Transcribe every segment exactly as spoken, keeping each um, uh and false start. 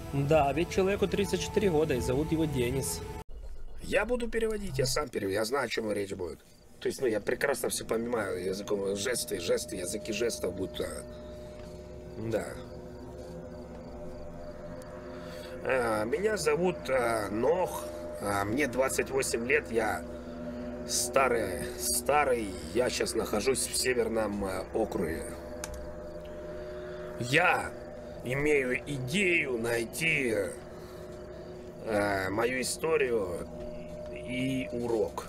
Да, ведь человеку тридцать четыре года, и зовут его Денис. Я буду переводить, я сам переведу, я знаю, о чем речь будет. То есть, ну, я прекрасно все понимаю, языком жесты, жесты, языки жестов будут... А... Да. А, меня зовут а, Нох, а, мне двадцать восемь лет, я старый, старый, я сейчас нахожусь в Северном а, округе. Я имею идею найти а, мою историю и урок.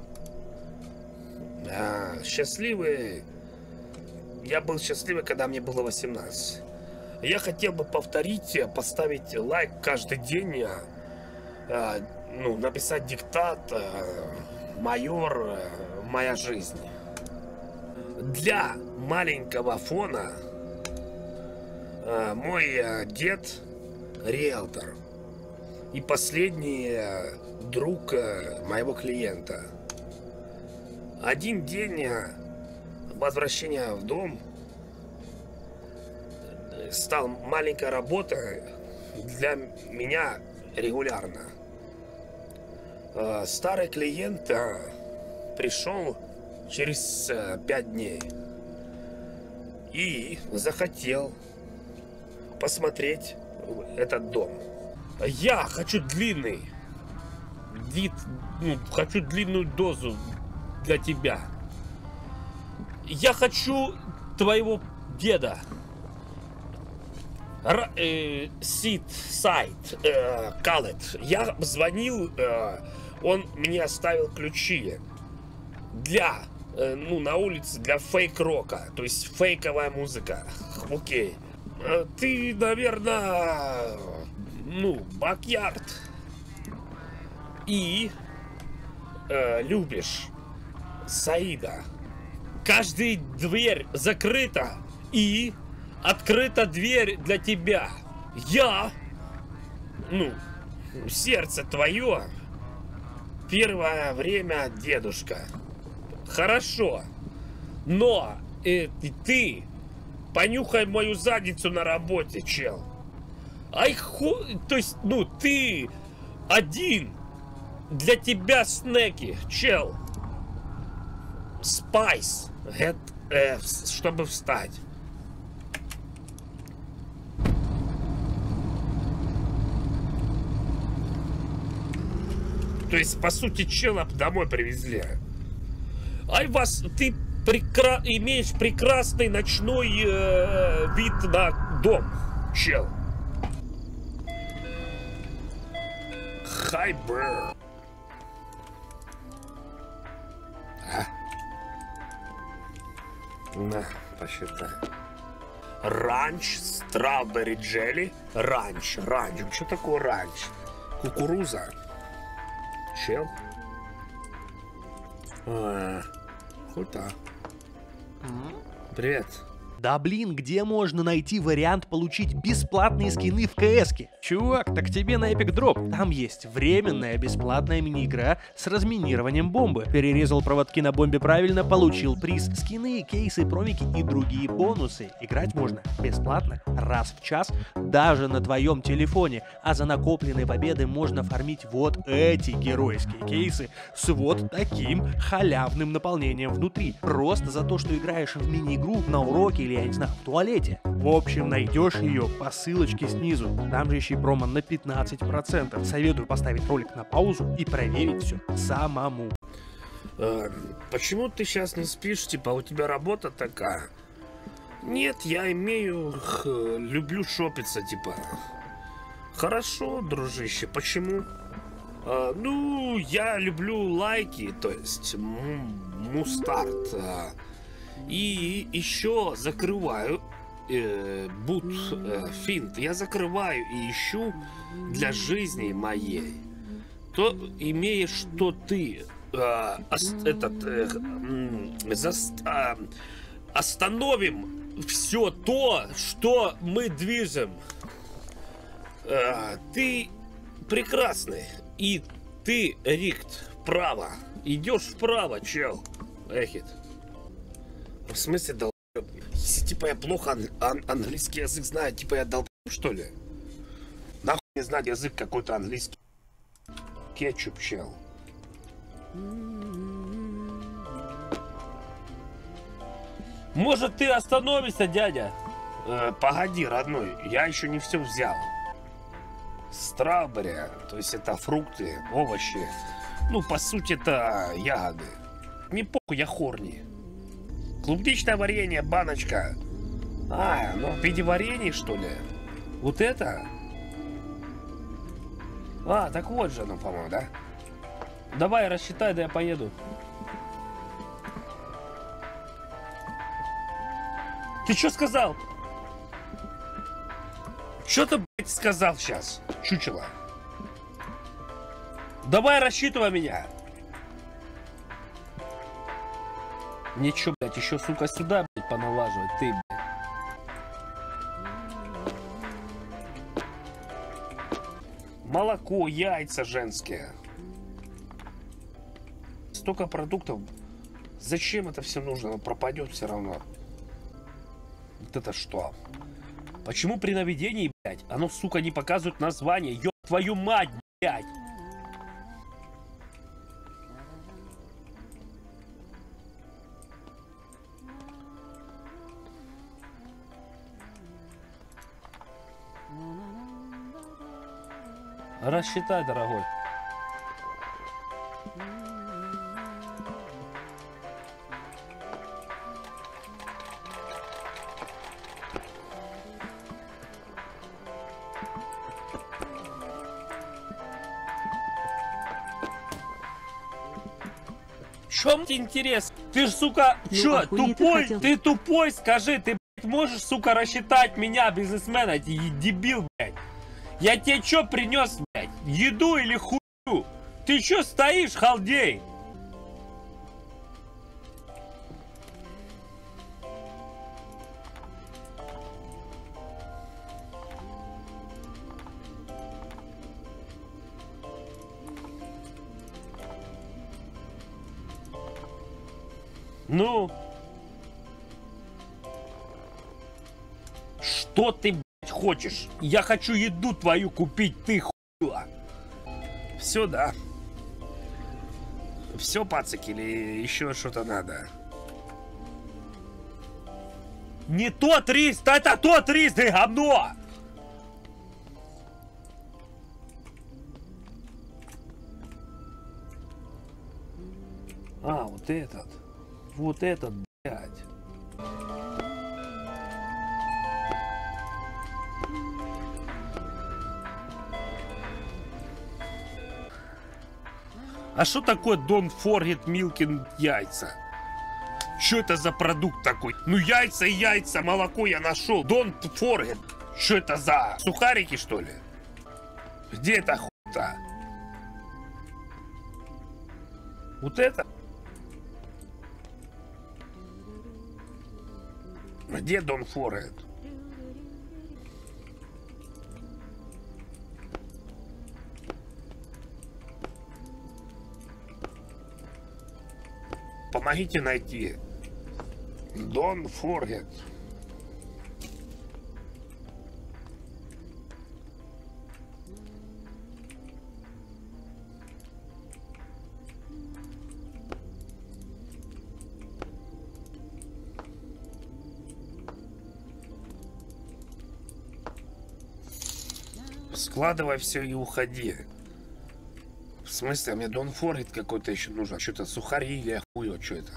А, счастливый... Я был счастливый, когда мне было восемнадцать. Я хотел бы повторить, поставить лайк каждый день, а, ну, написать диктат а, «Майор, моя жизнь». Для маленького фона а, мой а, дед риэлтор и последний а, друг а, моего клиента. Один день возвращения в дом стал маленькая работа для меня регулярно. Старый клиент пришел через пять дней и захотел посмотреть этот дом. Я хочу длинный, вид, ну, хочу длинную дозу для тебя. Я хочу твоего деда. Р, э, Сид, сайт, э, Калет. Я звонил, э, он мне оставил ключи для, э, ну, на улице, для фейк-рока, то есть фейковая музыка. Окей. Э, ты, наверное, ну, бакьярд. И э, любишь Саида. Каждая дверь закрыта и открыта дверь для тебя. Я, ну, сердце твое, первое время дедушка. Хорошо, но э, ты понюхай мою задницу на работе, чел. Ай, ху... То есть, ну, ты один, для тебя снеки, чел. Спайс, это, э, чтобы встать. То есть, по сути, чела домой привезли. Ай, вас, ты прекра... имеешь прекрасный ночной э, вид на дом, чел. Хайбер. А? На, посчитай. Ранч, стrawberry jelly. Ранч, ранч. Что такое ранч? Кукуруза. Чел? А, хута. Привет. Да блин, где можно найти вариант получить бесплатные скины в КС-ке? Чувак, так тебе на Epic Drop. Там есть временная бесплатная мини-игра с разминированием бомбы. Перерезал проводки на бомбе правильно, получил приз. Скины, кейсы, промики и другие бонусы. Играть можно бесплатно, раз в час, даже на твоем телефоне. А за накопленные победы можно фармить вот эти геройские кейсы с вот таким халявным наполнением внутри. Просто за то, что играешь в мини-игру на уроке или, я не знаю, в туалете. В общем, найдешь ее по ссылочке снизу. Там же еще и промо на пятнадцать процентов. Советую поставить ролик на паузу и проверить все самому. Э, почему ты сейчас не спишь? Типа, у тебя работа такая? Нет, я имею... Х, люблю шопиться, типа. Хорошо, дружище, почему? Э, ну, я люблю лайки, то есть мустарт. Э, и еще закрываю э, бут, э, финт. Я закрываю и ищу для жизни моей. То, имея, что ты э, ос, этот, э, э, за, э, остановим все то, что мы движем. Э, ты прекрасный. И ты, Рикт, вправо. Идешь вправо, чел. Эхит. В смысле долб... Типа я плохо ан ан английский язык знаю, типа я долб, что ли? Нахуй не знать язык какой-то английский. Кетчуп, чел. Может, ты остановишься, дядя? Э, погоди, родной, я еще не все взял. Страубери, то есть это фрукты, овощи. Ну, по сути, это ягоды. Не похуй, я хорни. Клубничное варенье, баночка. А, ну в виде варенья, что ли? Вот это? А, так вот же оно, по-моему, да? Давай, рассчитай, да я поеду. Ты что сказал? Что ты, блядь, сказал сейчас, чучело? Давай, рассчитывай меня. Ничего, блядь, еще, сука, сюда, блядь, поналаживать, ты, блядь. Молоко, яйца женские. Столько продуктов. Зачем это все нужно? Оно пропадет все равно. Вот это что? Почему при наведении, блядь, оно, сука, не показывает название? Ёб твою мать, блядь! Рассчитай, дорогой. В чем тебе интерес? Ты ж, сука, Ну, чё, охуеть, тупой? хотел. Ты тупой, скажи, ты, блядь, можешь, сука, рассчитать меня, бизнесмена, ты дебил, блядь? Я тебе чё принес, блядь? Еду или хую? Ты чё стоишь, халдей? Ну? Что ты, блядь, хочешь? Я хочу еду твою купить, ты хуйла. Все, да. Все, пацики, или еще что-то надо? Не тот рис, это тот рис, ты говно! А, вот этот. Вот этот, блядь. А что такое Don't Forget Milk and яйца? Что это за продукт такой? Ну яйца и яйца, молоко я нашел. Don't Forget. Что это за сухарики, что ли? Где эта хуйта? Вот это? Где Don't Forget? Помогите найти. Don't Forget. Складывай все и уходи. В смысле, мне Don't Forget какой-то еще нужен. Что-то сухари или охуё, что это?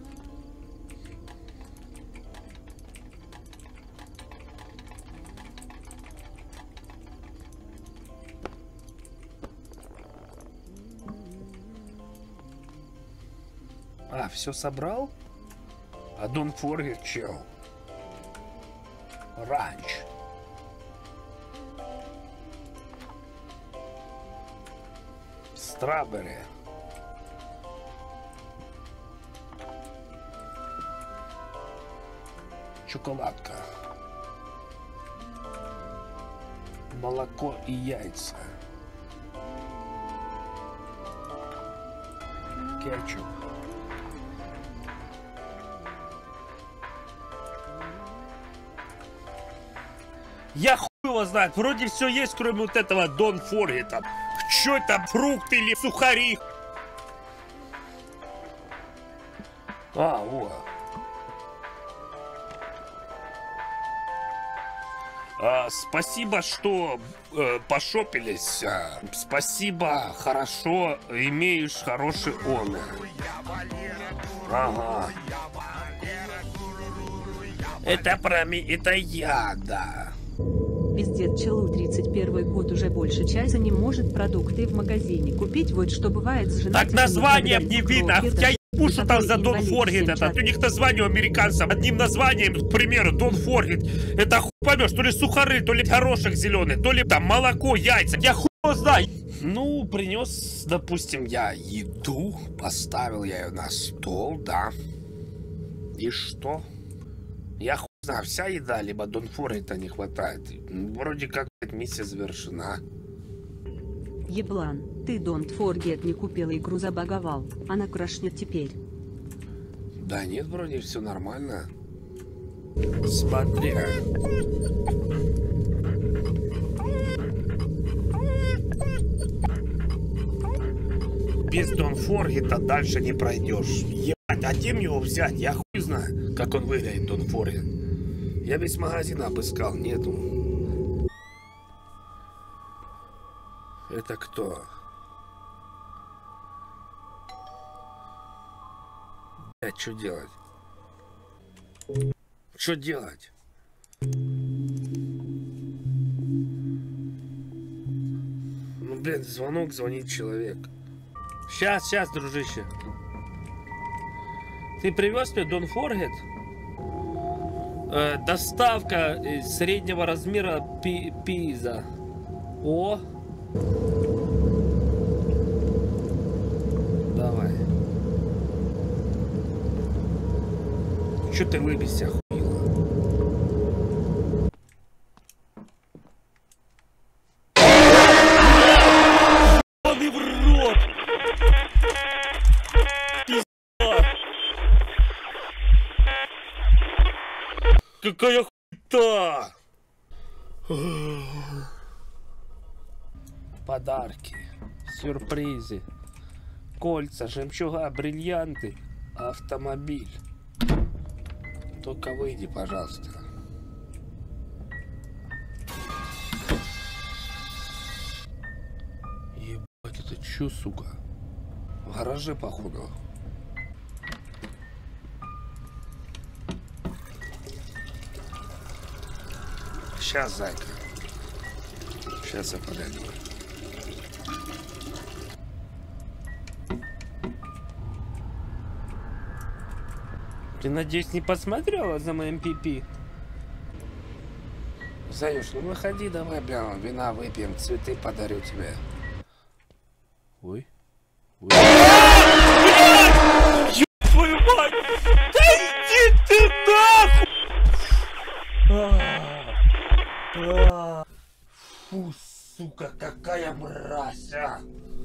А, все собрал? А Don't Forget, чел. Ранч. Страбери. Шоколадка. Молоко и яйца. Кетчуп. Я хуй его знает. Вроде все есть, кроме вот этого Don't Forget. Что это, фрукты или сухари? А, о. А, спасибо, что э, пошопились. А, спасибо, хорошо, имеешь хороший онор. Ага. Это про меня, это я, да. Пиздец, челу тридцать первый год уже больше часа не может продукты в магазине купить, вот что бывает с женой. Так название не видно, я ебу, что там за Don't Forget это. У них название у американцев одним названием, к примеру, Don't Forget. Это хуй поймешь, то ли сухары, то ли горошек зеленый, то ли там молоко, яйца, я хуй знаю. Ну, принес, допустим, я еду, поставил я ее на стол, да. И что? Я хуй знаю, вся еда, либо Don't Forget не хватает. Вроде как миссия завершена. Еблан, ты Don't Forget не купил, игру забаговал, она крашнет теперь. Да нет, вроде все нормально. Смотри. Без Don't Forget дальше не пройдешь. Ебать, а где мне его взять? Я хуй знаю, как он выглядит, Don't Forget. Я весь магазин обыскал, нету. Это кто? Блять, что делать? Что делать? Ну, блин, звонок, звонит человек. Сейчас, сейчас, дружище. Ты привез мне Don't Forget? Э, доставка э, среднего размера пи пиза. О! Давай. Чё ты выбесся, охуела? Ебаный в рот! Пизда! Какая хуйта! Подарки, сюрпризы, кольца, жемчуга, бриллианты, автомобиль. Только выйди, пожалуйста. Ебать, это чё, сука? В гараже, походу. Сейчас, зайка. Сейчас я подойду. Ты, надеюсь, не посмотрела за моим пипи? Заюш, ну выходи, давай, бля, вина выпьем, цветы подарю тебе. Ой. Ой. Ёб твою мать! Да иди ты нахуй! Фу, сука, какая мразь, а!